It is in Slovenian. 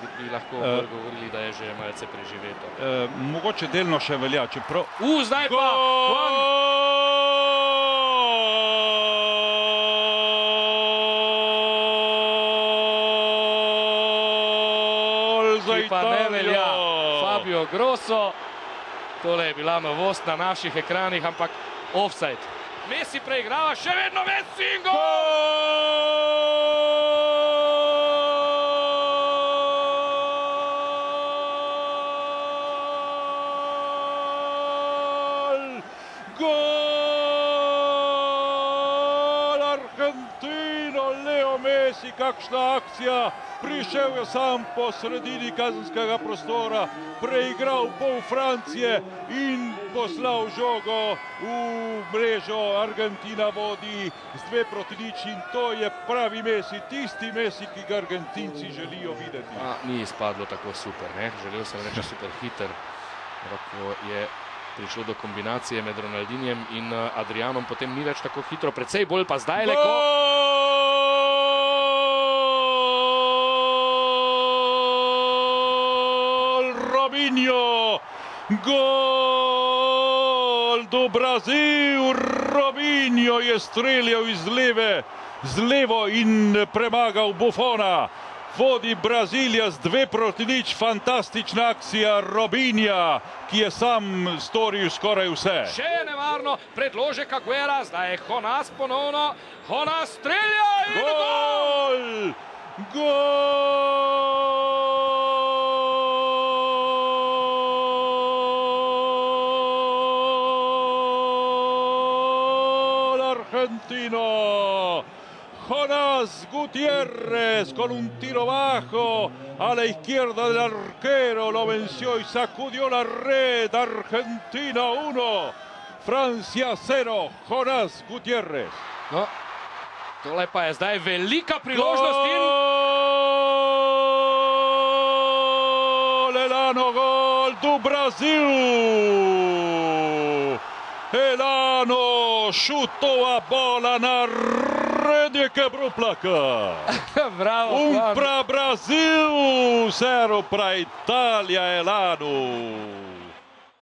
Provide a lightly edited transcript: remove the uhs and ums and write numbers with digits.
bi lahko govorili, da je že malce preživeto. Mogoče delno še velja, čeprav... Zdaj pa! Gol za Ki pa ne Italijo! velja. Fabio Grosso. Tole je bila novost na naših ekranih, ampak offside. Messi preigrava, še vedno Messi in gol! Gol! Argentino, Leo Messi, kakšna akcija! Prišel je sam po sredini kazenskega prostora, preigral pol Francije in poslal žogo v mrežo. Argentina vodi z 2-0 in to je pravi Messi, tisti Messi, ki ga Argentinci želijo videti. Ni izpadlo tako super, ne? Želel sem reči super hiter, ko je prišlo do kombinacije med Ronaldinjem in Adrianom, potem ni več tako hitro, precej bolj pa zdaj le, ko... Robinho, gol do Brazil, Robinho je streljal iz levo in premagal Buffona. Vodi Brazilija z 2-0, fantastična akcija Robinha, ki je sam storil skoraj vse. Še je nevarno, predložek Aguera, zdaj je Jonas ponovno, Jonas strelja in gol! Argentino, Jonás Gutiérrez con un tiro bajo a la izquierda del arquero, lo venció y sacudió la red. Argentina 1, Francia 0, Jonás Gutiérrez. No, tole pa je zdaj velika priložnost in... Elano, gol do Brasil! Elano chutou a bola na rede e quebrou o placar. Bravo, para Brasil, 0 para Itália, Elano.